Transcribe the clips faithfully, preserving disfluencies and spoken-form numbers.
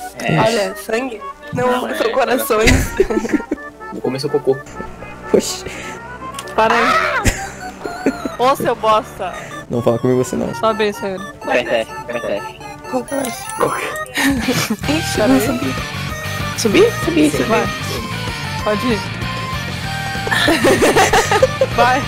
É. Olha, sangue? Não, Não, são é, corações. Vou comer seu cocô. Oxi. Para aí. Ô, seu bosta. Não fala comigo você não. Sobe aí, senhor. P T F, P T F. Qual que é esse? Ixi, Eu não subi. Subi? Subi, subi. Vai. Pode ir. Vai.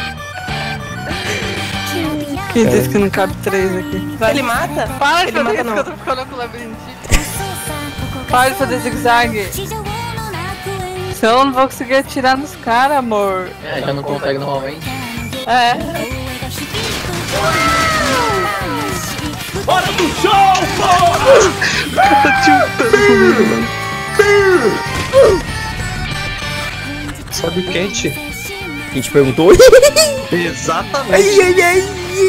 Quem disse que não cabe três aqui? Vai. Ele mata? Para de Ele fazer mata isso não. que eu tô ficando com o labirinto. Para de fazer zigue-zague. Senão eu não vou conseguir atirar nos caras, amor. É, já não consegue normalmente. É. Hora do show, porra! O cara tá tiltando comigo, mano. Sobe o quente. Quem te perguntou? Exatamente. Ai, ai, ai.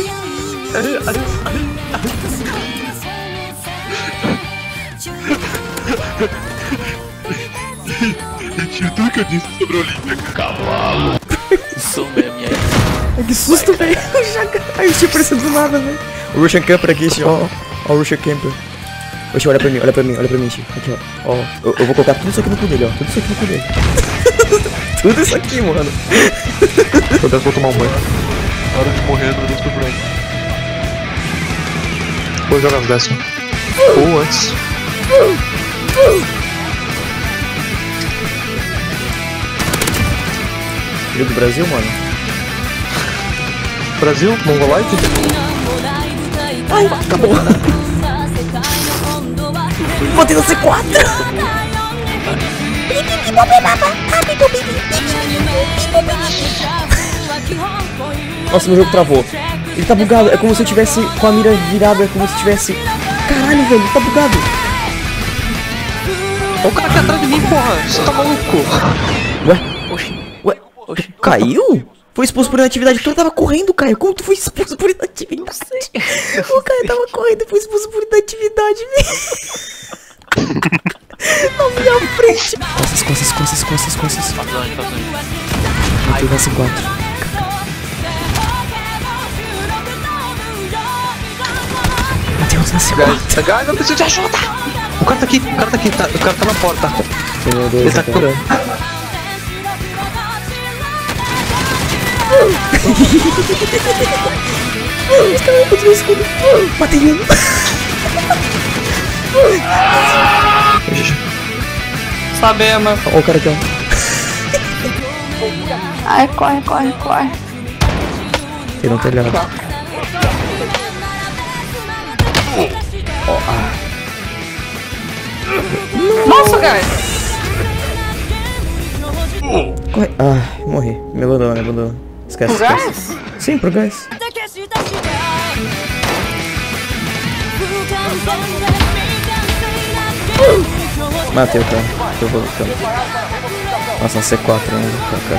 Retiro tudo que eu disse sobre o Olímpia. Cavalo. Sou mesmo, e aí? Ai, que susto, velho. O Chaka. Ai, eu tinha aparecido do nada, velho. O Russian Camper aqui, ó. Ó, o Russian Camper. Oxe, olha pra mim, olha pra mim, olha pra mim, Chico. Aqui, ó. Ó, eu, eu vou colocar tudo isso aqui no cu dele, ó. Tudo isso aqui no cu dele. Tudo isso aqui, mano. Eu desço, vou tomar um banho. Hora de morrer, eu desço pro banho. Vou jogar as dessas. Ou antes. Filho do Brasil, mano. Brasil, Mongolite. Ai, acabou. Botei no C quatro. Nossa, meu jogo travou. Ele tá bugado, é como se eu tivesse com a mira virada, é como se tivesse... Caralho, velho, tá bugado. Olha o cara aqui atrás de mim, porra. Você tá maluco? Ué? Ué? Caiu? Foi expulso por inatividade. Tu tava correndo, Caio. Como tu foi expulso por inatividade? Não sei. O Caio tava correndo e foi expulso por inatividade. Na minha frente. Costas, costas, costas, costas, costas. Passou onde, passou onde? Matei o C quatro. Matei o C quatro. Guys, eu preciso de ajuda. O cara tá aqui, o cara tá aqui, tá, o cara tá na porta. Meu Deus, Ele tá cara. curando. Os caras continuam escudo. Matei um. Sabemos. Ó o cara aqui, ó. Ai, corre, corre, corre. Ele não tá olhando. Ó, ah. Nossa, guys. Corre. Ah, morri. Me abandonou, me abandonou. Esquece, O esquece. gás? Sim, pro gás. Matei o cara. Tô voltando. Nossa, um C quatro ainda. Kaká.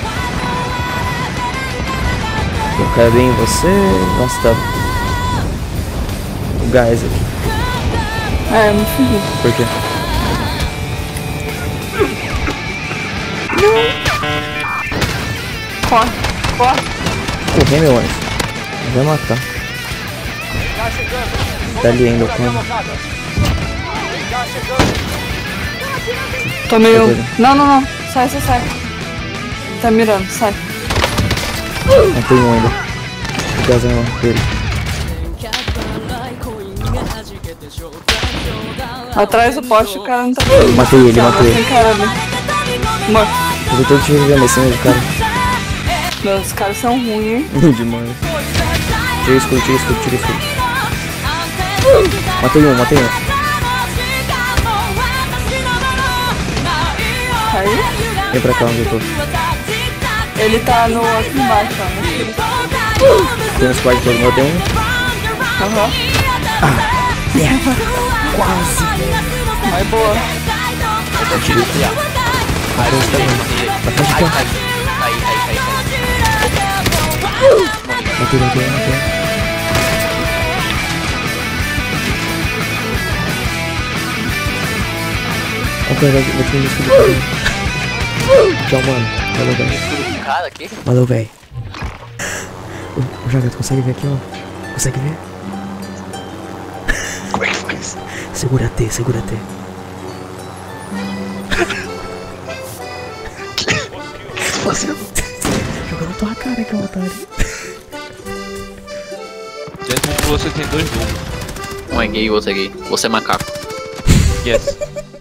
Eu caí em você. Nossa, tá. O gás aqui. É, eu me fudi. Por quê? Corre, corre. Correr, meu anjo. Vai matar. Tá ali ainda o cano. Tomei um. Beleza. Não, não, não. Sai, sai, sai. Tá mirando, sai. Matei um ainda. O gás é lá dele. Atrás do poste o cara não tá. Matei ele, matei Tem ele. cara ali. Morto. Eu tô todo tiro de cima do cara. Meu, os caras são ruins, hein? Demais. Tira escudo, tira escudo, tira escudo. Matei um, matei um. Caiu? Vem pra cá onde eu tô. Ele tá no aqui embaixo, ó. Tem um squad todo, matei um. Aham. Quase. Vai boa. Eu tirei aqui, ó. Ai, eu tirei. Tá cá de Ai, cá. cai, cai, cai, cai, cai. Matei, matei, matei. Ok, vai, vai ter um escudo aqui. Tchau, mano. Valeu, velho. Escudo com cara aqui? Valeu, velho. Ô, Jaga, tu consegue ver aqui, ó? Consegue ver? Como é que faz? Segura T, segura T. Jogando na tua cara, que é um otário. Dentro de você tem dois números. Um é gay e o outro é gay. Você é macaco. Yes.